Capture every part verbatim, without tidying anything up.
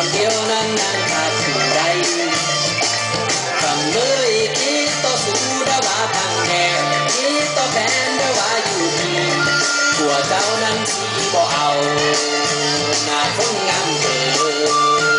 เดียวนั้นนั้นขาดผู้ใดฟังเลยคิดต่อสู้ดาว่าพังแห่คิดต่อแฟนดาว่าอยู่ที่ผัวเจ้านั้นสีบ่เอาหน้าคนงามเกิน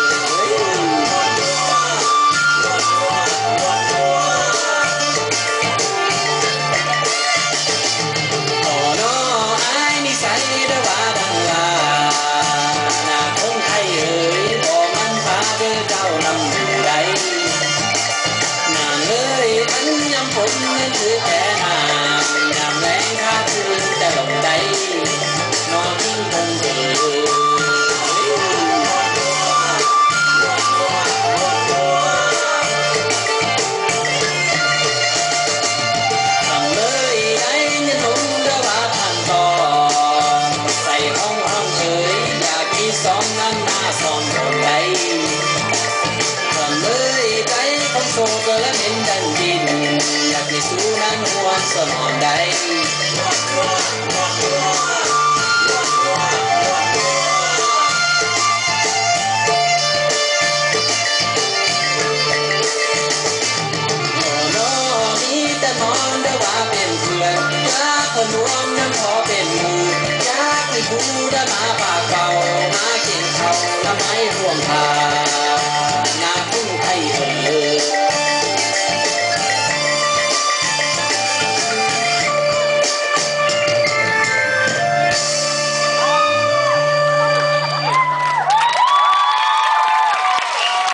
ผมนั้นคือแค่นางยามแรงข้าคืนแต่ลงใจนอนทิ้งคงเดินฟังเลยได้ยินลงเดาว่าทางต่อใส่ห้องห้องเอ๋ยอยากมีสองนั้นหน้าสองคนใดฟังเลยใจคนโศกและเป็นดันดินอยากให้สู้นั้นห่วงสนอนใดโน่มีแต่มองได้ว่าเป็นเพื่อนอยากคนรวมนั้นพอเป็นหมู่อยากให้ผู้ได้มาปากเก่ามาเก่งเขาและไม่ร่วมทาง